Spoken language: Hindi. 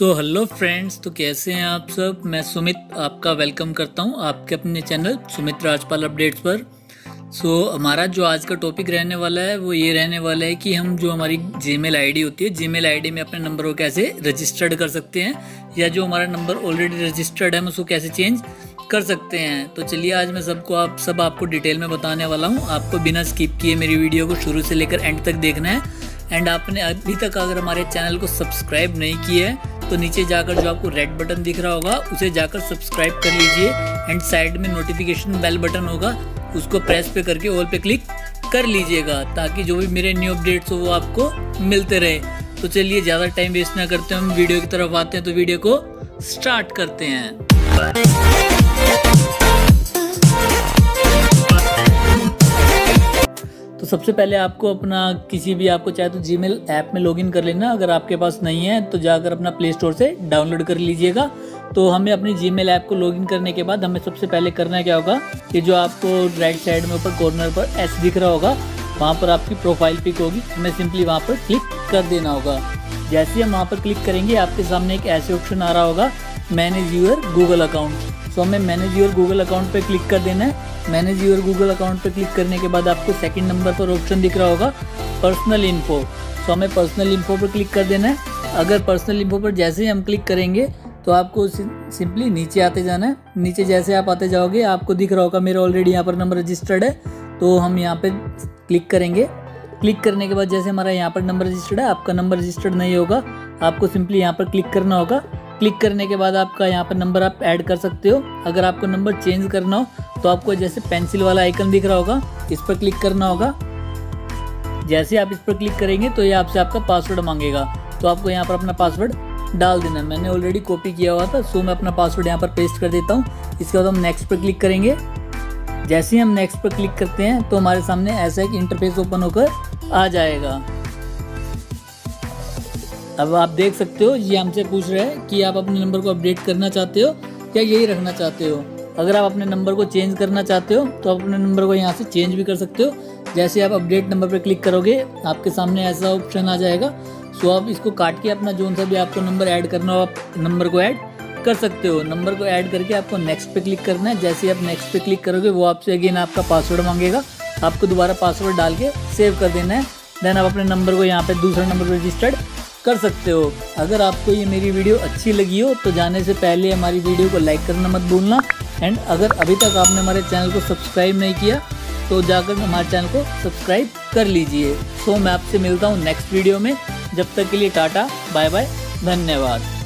हेलो फ्रेंड्स, तो कैसे हैं आप सब। मैं सुमित आपका वेलकम करता हूं आपके अपने चैनल सुमित राजपाल अपडेट्स पर। हमारा जो आज का टॉपिक रहने वाला है वो ये रहने वाला है कि हम जो हमारी जीमेल आईडी होती है, जीमेल आईडी में अपने नंबर को कैसे रजिस्टर्ड कर सकते हैं, या जो हमारा नंबर ऑलरेडी रजिस्टर्ड है हम उसको कैसे चेंज कर सकते हैं। तो चलिए आज मैं आपको डिटेल में बताने वाला हूँ। आपको बिना स्किप किए मेरी वीडियो को शुरू से लेकर एंड तक देखना है। एंड आपने अभी तक अगर हमारे चैनल को सब्सक्राइब नहीं किया है तो नीचे जाकर जो आपको रेड बटन दिख रहा होगा उसे जाकर सब्सक्राइब कर लीजिए। एंड साइड में नोटिफिकेशन बेल बटन होगा, उसको प्रेस पे करके ऑल पे क्लिक कर लीजिएगा, ताकि जो भी मेरे न्यू अपडेट्स हो वो आपको मिलते रहे। तो चलिए ज़्यादा टाइम वेस्ट ना करते हम वीडियो की तरफ आते हैं, तो वीडियो को स्टार्ट करते हैं। तो सबसे पहले आपको अपना किसी भी आपको चाहे तो जीमेल ऐप में लॉगिन कर लेना। अगर आपके पास नहीं है तो जाकर अपना प्ले स्टोर से डाउनलोड कर लीजिएगा। तो हमें अपनी जीमेल ऐप को लॉगिन करने के बाद हमें सबसे पहले करना क्या होगा, कि जो आपको राइट साइड में ऊपर कॉर्नर पर एस दिख रहा होगा, वहाँ पर आपकी प्रोफाइल पिक होगी, हमें सिंपली वहाँ पर क्लिक कर देना होगा। जैसे ही हम वहाँ पर क्लिक करेंगे आपके सामने एक ऐसे ऑप्शन आ रहा होगा, manage your Google account. So हमें मैनेज योर गूगल अकाउंट पे क्लिक कर देना है। मैनेज योर गूगल अकाउंट पे क्लिक करने के बाद आपको सेकंड नंबर पर ऑप्शन दिख रहा होगा पर्सनल इन्फो। सो हमें पर्सनल इन्फो पर क्लिक कर देना है। अगर पर्सनल इन्फो पर जैसे ही हम क्लिक करेंगे तो आपको सिंपली नीचे आते जाना है। नीचे जैसे आप आते जाओगे आपको दिख रहा होगा मेरा ऑलरेडी यहाँ पर नंबर रजिस्टर्ड है, तो हम यहाँ पर क्लिक करेंगे। क्लिक करने के बाद जैसे हमारा यहाँ पर नंबर रजिस्टर्ड है, आपका नंबर रजिस्टर्ड नहीं होगा, आपको सिंपली यहाँ पर क्लिक करना होगा। क्लिक करने के बाद आपका यहाँ पर नंबर आप ऐड कर सकते हो। अगर आपको नंबर चेंज करना हो तो आपको जैसे पेंसिल वाला आइकन दिख रहा होगा, इस पर क्लिक करना होगा। जैसे आप इस पर क्लिक करेंगे तो ये आपसे आपका पासवर्ड मांगेगा, तो आपको यहाँ पर अपना पासवर्ड डाल देना है। मैंने ऑलरेडी कॉपी किया हुआ था, सो मैं अपना पासवर्ड यहाँ पर पेस्ट कर देता हूँ। इसके बाद हम नेक्स्ट पर क्लिक करेंगे। जैसे ही हम नेक्स्ट पर क्लिक करते हैं तो हमारे सामने ऐसा एक इंटरफेस ओपन होकर आ जाएगा। अब आप देख सकते हो ये हमसे पूछ रहा है कि आप अपने नंबर को अपडेट करना चाहते हो या यही रखना चाहते हो। अगर आप अपने नंबर को चेंज करना चाहते हो तो आप अपने नंबर को यहाँ से चेंज भी कर सकते हो। जैसे आप अपडेट नंबर पर क्लिक करोगे आपके सामने ऐसा ऑप्शन आ जाएगा। सो आप इसको काट के अपना जो सा भी आपको नंबर ऐड करना हो आप नंबर को ऐड कर सकते हो। नंबर को ऐड करके आपको नेक्स्ट पे क्लिक करना है। जैसे आप नेक्स्ट पे क्लिक करोगे वो आपसे अगेन आपका पासवर्ड मांगेगा, आपको दोबारा पासवर्ड डाल के सेव कर देना है। देन आप अपने नंबर को यहाँ पे दूसरा नंबर रजिस्टर्ड कर सकते हो। अगर आपको ये मेरी वीडियो अच्छी लगी हो तो जाने से पहले हमारी वीडियो को लाइक करना मत भूलना। एंड अगर अभी तक आपने हमारे चैनल को सब्सक्राइब नहीं किया तो जाकर हमारे चैनल को सब्सक्राइब कर लीजिए। सो मैं आपसे मिलता हूँ नेक्स्ट वीडियो में। जब तक के लिए टाटा बाय बाय, धन्यवाद।